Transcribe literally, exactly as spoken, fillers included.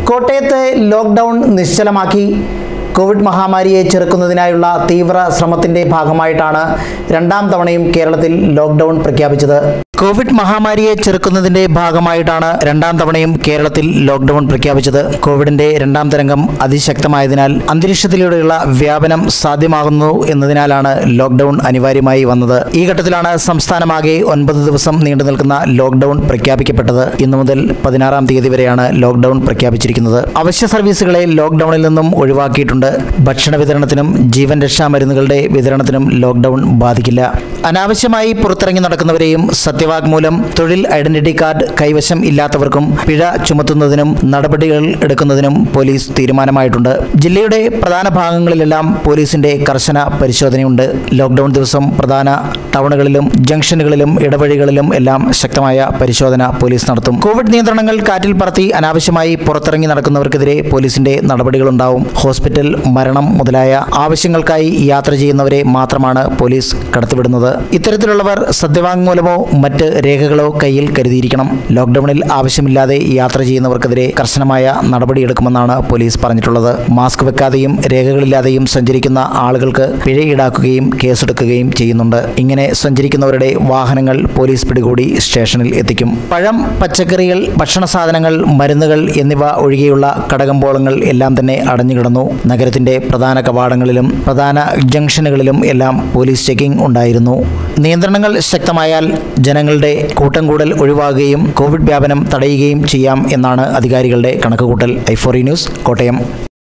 കോട്ടയത്തെ lockdown നിശ്ചലമാക്കി. Covid മഹാമാരിയെ ചെറുക്കുന്നതിനായുള്ള തീവ്ര ശ്രമത്തിന്റെ ഭാഗമായിട്ടാണ് രണ്ടാം തവണയും കേരളത്തിൽ ലോക്ക്ഡൗൺ പ്രഖ്യാപിച്ചത്. കോവിഡ് മഹാമാരിയെ ചെറുക്കുന്നതിന്റെ ഭാഗമായിട്ടാണ് രണ്ടാം തവണയും കേരളത്തിൽ ലോക്ക്ഡൗൺ പ്രഖ്യാപിച്ചത്. കോവിഡിന്റെ രണ്ടാം തരംഗം അതിശക്തമായതിനാൽ അന്തരീക്ഷത്തിലൂടെയുള്ള വ്യാപനം സാധ്യമാകുന്നു എന്നതിനാലാണ് ലോക്ക്ഡൗൺ അനിവാര്യമായി വന്നത്. ഈ ഘട്ടത്തിലാണ് സംസ്ഥാനമാകെ ഒൻപത് ദിവസം നീണ്ടു നിൽക്കുന്ന ലോക്ക്ഡൗൺ പ്രഖ്യാപിക്കപ്പെട്ടത്. ഇന്നു മുതൽ പതിനാറാം തീയതി വരെയാണ് ലോക്ക്ഡൗൺ പ്രഖ്യാപിച്ചിരിക്കുന്നത്. അവശ്യ സർവീസുകളെ ലോക്ക്ഡൌണിൽ നിന്നും ഒഴിവാക്കിയിട്ടുണ്ട്. ഭക്ഷണ വിതരണത്തിനും ജീവൻ രക്ഷാ മരുന്നുകളുടെ വിതരണത്തിനും ലോക്ക്ഡൌൺ ബാധിക്കില്ല. അനാവശ്യമായി പുറത്തിറങ്ങി നടക്കുന്നവരെയും സത്യവാങ്മൂലം, തൊഴിൽ ഐഡന്റിറ്റി കാർഡ് കൈവശം ഇല്ലാത്തവർക്കും പിഴ ചുമത്തുന്നതിനും നടപടികൾ എടുക്കുന്നതിനും പോലീസ് തീരുമാനമായിട്ടുണ്ട്. ജില്ലയുടെ പ്രധാന ഭാഗങ്ങളിലെല്ലാം പോലീസിന്റെ കർശന പരിശോധനയുണ്ട്. ലോക്ക്ഡൌൺ ദിവസം പ്രധാന ടൗണുകളിലും ജംഗ്ഷനുകളിലും ഇടവഴികളിലും എല്ലാം ശക്തമായ പരിശോധന പോലീസ് നടത്തും. കോവിഡ് നിയന്ത്രണങ്ങൾ കാറ്റിൽ പറത്തി അനാവശ്യമായി പുറത്തിറങ്ങി നടക്കുന്നവർക്കെതിരെ പോലീസിന്റെ നടപടികളുണ്ടാവും. ഹോസ്പിറ്റൽ, മരണം മുതലായ ആവശ്യങ്ങൾക്കായി യാത്ര ചെയ്യുന്നവരെ മാത്രമാണ് പോലീസ് കടത്തിവിടുന്നത്. ഇത്തരത്തിലുള്ളവർ സത്യവാങ്മൂലമോ മറ്റ് രേഖകളോ കയ്യിൽ കരുതിയിരിക്കണം. ലോക്ക്ഡൌണിൽ ആവശ്യമില്ലാതെ യാത്ര ചെയ്യുന്നവർക്കെതിരെ കർശനമായ നടപടിയെടുക്കുമെന്നാണ് പോലീസ് പറഞ്ഞിട്ടുള്ളത്. മാസ്ക് വെക്കാതെയും രേഖകളില്ലാതെയും സഞ്ചരിക്കുന്ന ആളുകൾക്ക് പിഴ ഈടാക്കുകയും കേസെടുക്കുകയും ചെയ്യുന്നുണ്ട്. ഇങ്ങനെ സഞ്ചരിക്കുന്നവരുടെ വാഹനങ്ങൾ പോലീസ് പിടികൂടി സ്റ്റേഷനിൽ എത്തിക്കും. പഴം, പച്ചക്കറികൾ, ഭക്ഷണ സാധനങ്ങൾ, മരുന്നുകൾ എന്നിവ ഒഴികെയുള്ള കടകമ്പോളങ്ങൾ എല്ലാം തന്നെ അടഞ്ഞുകിടന്നു. നഗരത്തിന്റെ പ്രധാന കവാടങ്ങളിലും പ്രധാന ജംഗ്ഷനുകളിലും എല്ലാം പോലീസ് ചെക്കിംഗ് ഉണ്ടായിരുന്നു. നിയന്ത്രണങ്ങൾ ശക്തമായാൽ ജനങ്ങളുടെ കൂട്ടം കൂടൽ ഒഴിവാകുകയും കോവിഡ് വ്യാപനം തടയുകയും ചെയ്യാം എന്നാണ് അധികാരികളുടെ കണക്കുകൂട്ടൽ. I four news, Kottayam.